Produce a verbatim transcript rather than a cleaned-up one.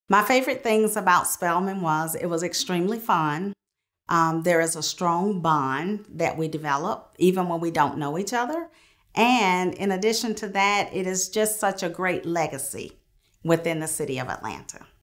My favorite things about Spelman was it was extremely fun. Um, there is a strong bond that we develop even when we don't know each other. And in addition to that, it is just such a great legacy within the city of Atlanta.